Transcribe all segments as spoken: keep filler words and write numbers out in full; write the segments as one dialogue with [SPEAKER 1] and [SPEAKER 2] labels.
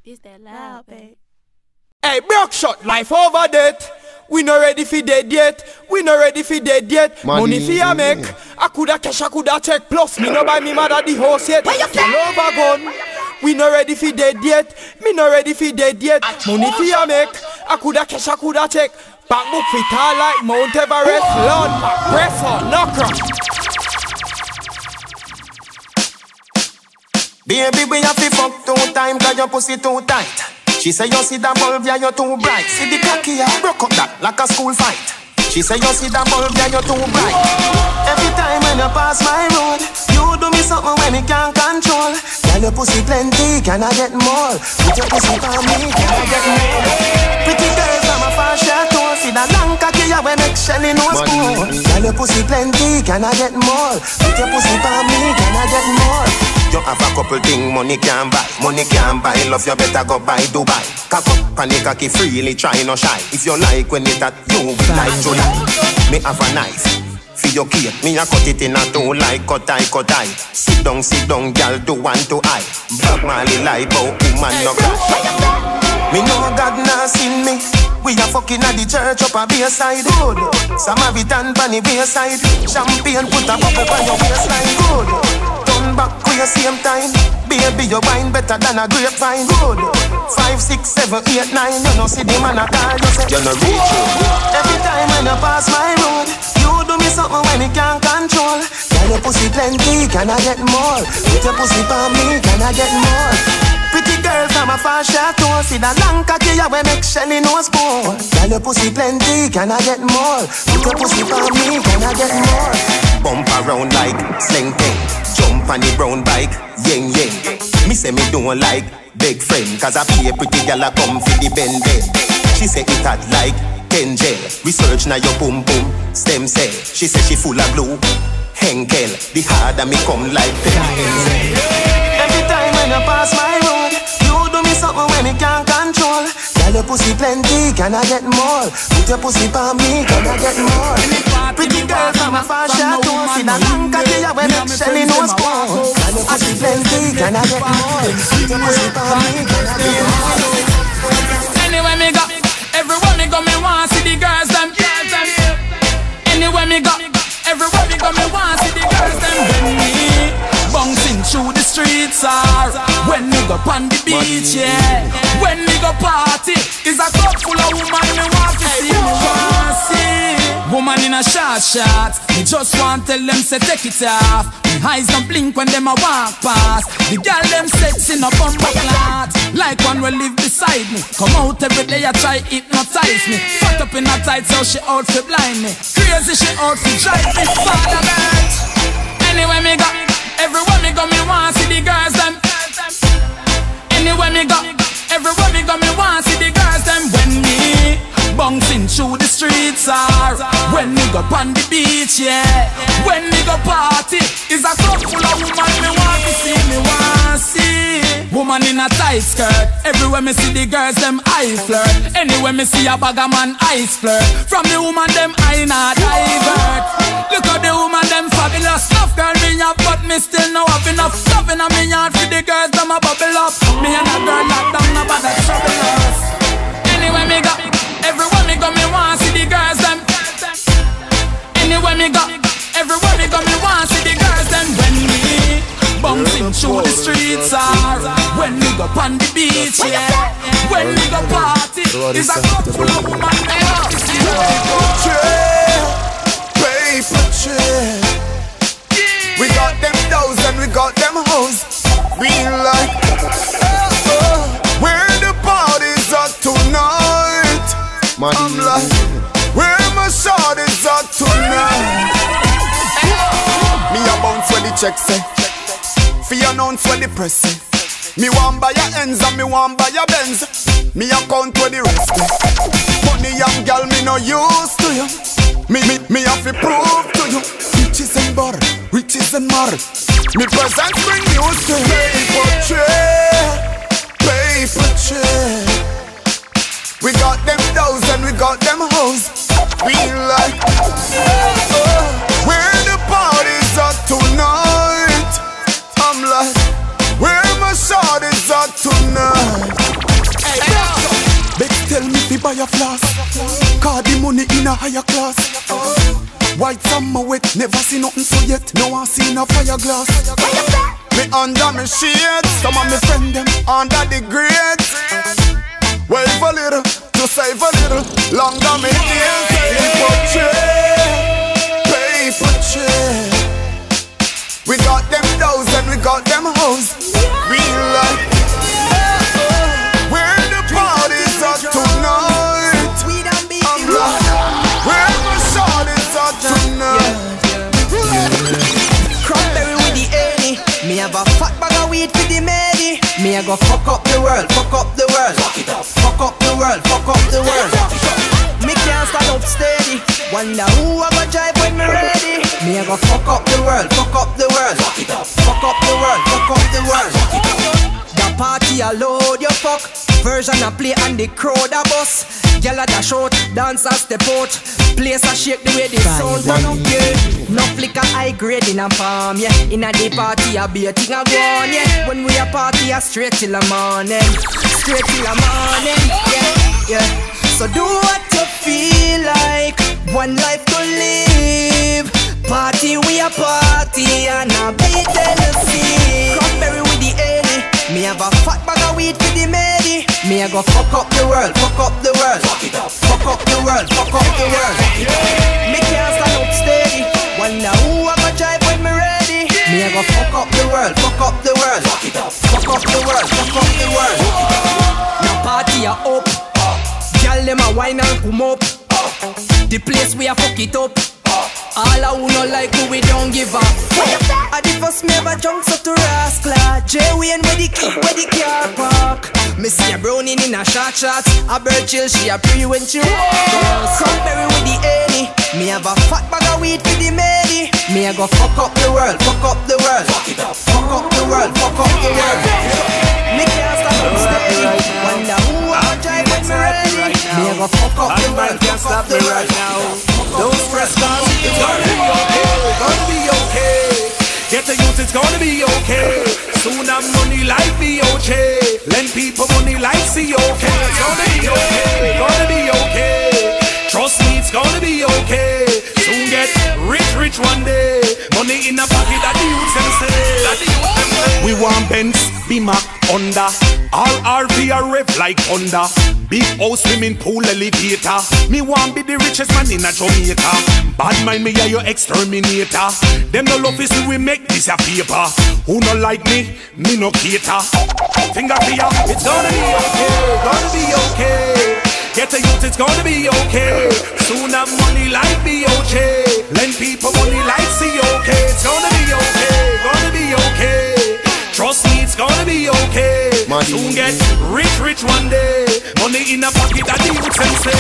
[SPEAKER 1] This that loud, babe.
[SPEAKER 2] Hey, broke shot, life over death. We not ready for dead yet. We not ready for dead yet. Money, Money for ya make. I coulda cash, I coulda check. Plus, me no buy me mother the house yet. Where you from? Over gun. We not ready for dead yet. Me not ready for dead yet. Money for ya make. I coulda cash, I coulda check. Back book fit all like Mount Everest. Lord, press on, knock rock.
[SPEAKER 3] Baby, we have to fuck two times, cause your pussy too tight. She say you see that bulb, yeah, you're too bright. See the cocky, yeah, broke up that like a school fight. She say you see that bulb, yeah, you're too bright. Every time when you pass my road, you do me something when me can't control. Girl, your pussy plenty, can I get more? Put your pussy on me, can I get more? Pretty girl from a far chateau, see that long cocky, yeah, when make Shelly no school. Girl, your pussy plenty, can I get more? Put your pussy on me, can I get more? You have a couple things money can't buy. Money can't buy love, you better go buy Dubai. Cock up and the cocky freely, try no shy. If you like when it that, you will like July. Me have a knife for your cake. Me a cut it in a two like cut eye, cut eye. Sit down, sit down, girl, do one to eye. Black Marley lie bout woman no crash. Me know God not seen me. We a fucking at the church up a bayside. Good. Samaritan pan the bayside. Champagne put a bubble on your waistline. Good. Back to your same time. Baby, your wine better than a grapevine. Good. Five, six, seven, eight, nine. You know see the man a call. You say you no reach you. Every time when you pass my road, you do me something when me can't control. Girl, your pussy plenty, can I get more? Put your pussy on me, can I get more? Pretty girl from a far chateau, see that long cocky ya we make Shelly no spoon. Girl, your pussy plenty, can I get more? Put your pussy on me, can I get more? Bump around like sling thing. Jump on the brown bike, yeng yeng. Me say me don't like big friend, cause I be a pretty girl a come for the bend bed. She say it hot like Kenjel. Research now your boom boom stem cell. She say she full of glue, Henkel. The harder me come like Penny. Every time when you pass my road, you do me something when me can't control. Girl, your pussy plenty, can I get more? Put your pussy on me, can I get more? Pretty girl from a far chateau, see that long cocky ya when make Shelly no spoon. Girl, your pussy plenty, can I get more? Put your pussy on me, can I get more?
[SPEAKER 4] Anywhere me go, everywhere me go, me want see the girls them. Anywhere me go, everywhere me go, me want see the girls them. When me bouncing through the streets, or when me go on the beach, yeah. When me go party, is a club full of woman me want to see, me want to see. Woman in a short shot, me just want tell them say take it off. Me eyes don't blink when them a walk past. The girl them sexy no bumper clot, like one will live beside me. Come out every day I try hypnotize me. Fucked up in a tight so she out to blind me. Crazy she out to drive me father bad. Anywhere me go, everywhere me go me want see the girls them. Anywhere me go, everywhere me go me want see the girls them. When me bouncing through the streets, or when me go on the beach, yeah. When me go party, is a club full of woman me want to see, me want to see. Woman in a tight skirt, everywhere me see the girls them I flirt. Anywhere me see a bag of man I flirt. From the woman them I not divert. Look how the woman them fabulous. Enough girl me have, but me still no have enough. Loving a me yard for the girls them a bubble up. Me and a girl locked down no bother trouble us. Anywhere me go, everywhere me go, me want see the girls them. Anywhere me go, everywhere me go, me want see the girls them. When me bouncing through the streets, or when me go on the beach, yeah. When me go party, is a club full of woman me want to see.
[SPEAKER 5] Paper trail. We got them doors and we got them hoes. We like oh, oh, where the parties are tonight. I'm like, where my shorties are tonight. Me a bounce when the check say, fi announce when the press say. Me want buy your ends and me want buy your Benz. Me a count with the rest. Money young girl me no used to you. Me me me have to prove to you. Riches and bar, riches and mar. Me present bring news to you. Paper trail, paper trail. We got them doors and we got them hoes. We like oh, where the parties are tonight. I'm like, where my shorties are tonight. buy a flask. Cause the money in a higher class. White summer wet, never see nothing so yet. No one seen a fire glass. Me under me shades, some of me friend them under the grades. Wave a little, to save a little, longer me days. Paper chair, paper chair. We got them doors and we got them hoes. Real life. Where the party's at tonight? I'm like, where the shorty's at tonight?
[SPEAKER 1] Cranberry with the Annie. Me have a fat bag of weed for the Mary. Me a go fuck up the world, fuck up the world. Fuck up the world, fuck up the world. Me can't stand up steady. Wonder who I go drive when me ready. Me a go fuck up the world, fuck up the world. Fuck up the world, fuck up the world. The party a load you fuck. Version a play and the crowd a bust. Gyal a dash out, dance a step out. Place a shake the way the sound turn up, yeah. No flicker high grade in a palm, yeah. In a day party a be a thing a go on, yeah. When we a party a straight till the morning. Straight till the morning, yeah, yeah. So do what you feel like. One life to live. Party we a party and a beat Tennessee. Cranberry with the Annie. Me have a fat bag of weed for the Mary. Me a go fuck up the world, fuck up the world. Fuck up the world, fuck up the world. Me can't stand up steady. Wonder who I go drive when me ready. Me a go fuck up the world, fuck up the world. Fuck up the world, fuck up the world. Now party a up. Gyal dem a wine and come up. The place we a fuck it up. All I who no like who we don't give up. I the first me ever drunk so to rascal. J-Wayne where the key, where the car park. Me see a brownie in a short shorts. A bird chill, she a pre when she walk. Cranberry with the Annie. Me have a fat bag of weed for the Mary. Me a go fuck up the world, fuck up the world. Fuck up the world, fuck up the world. Me can't stop up steady. Wonder who I drive when me ready. Me a go fuck up the world,
[SPEAKER 6] can't
[SPEAKER 1] fuck up
[SPEAKER 6] stop
[SPEAKER 1] the
[SPEAKER 6] me
[SPEAKER 1] world.
[SPEAKER 6] right now. Don't stress, cause it's gonna be okay, gonna be okay. Get the youth, it's gonna be okay. Soon have money like B O J. Lend people money like C O K. It's gonna be okay, gonna be okay. Trust me, it's gonna be okay. Soon get rich, rich one day. Money in the pocket that the youth can say. We want Benz, Beamer, Honda. All R V are rev like Honda. Big house, swimming pool, elevator. Me want be the richest man in a Jamaica. Bad mind me, yeah, you exterminator. Them no love is we make this a paper. Who no like me, me no cater. Finger for ya, it's gonna be okay, gonna be okay. Get the youth, it's gonna be okay. Soon have money like B O J. Lend people money like C O K. It's gonna be okay, gonna be okay. Trust me, it's gonna be okay. Money. Soon get rich, rich one day. Money in the pocket that the youth can say.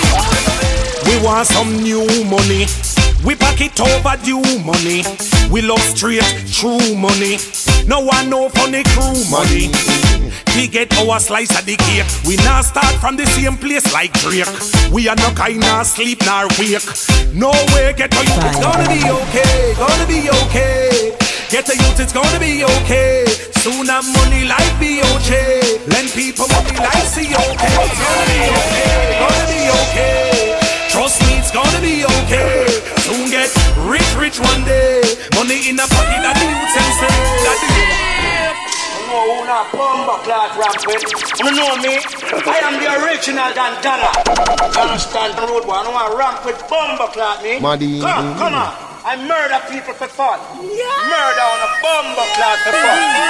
[SPEAKER 6] We want some new money. We pack it overdue money. We love straight, true money. No one know funny crew money. We get our slice of the cake. We not start from the same place like Drake. We are no kind of sleep nor wake. No way get to you, it's gonna be okay, gonna be okay. Get the youth, it's gonna be okay. Soon have money like B O J. Lend people money like C O K. It's gonna be okay, gonna be okay. Trust me, it's gonna be okay. Soon get rich, rich one day. Money in the pocket that the youth can say.
[SPEAKER 7] You know who not bomber class rap with? You know me? I am the original Dandana. You understand the road boy? I don't want to ramp with bomber class me.
[SPEAKER 8] Maddy.
[SPEAKER 7] Come, come on. I murder people for fun. Yeah. Murder on a bomber class for fun.